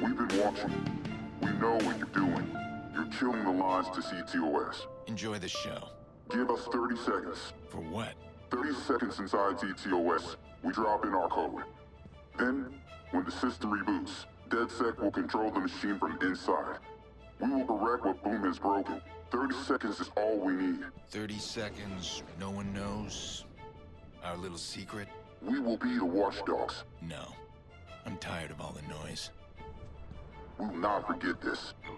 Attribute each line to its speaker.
Speaker 1: We've been watching. We know what you're doing. You're killing the lines to CTOS.
Speaker 2: Enjoy the show.
Speaker 1: Give us 30 seconds.
Speaker 2: For what?
Speaker 1: 30 seconds inside CTOS, we drop in our code. Then, when the system reboots, DedSec will control the machine from inside. We will correct what Boom has broken. 30 seconds is all we need.
Speaker 2: 30 seconds, no one knows? Our little secret?
Speaker 1: We will be the watchdogs.
Speaker 2: No. I'm tired of all the noise.
Speaker 1: We will not forget this.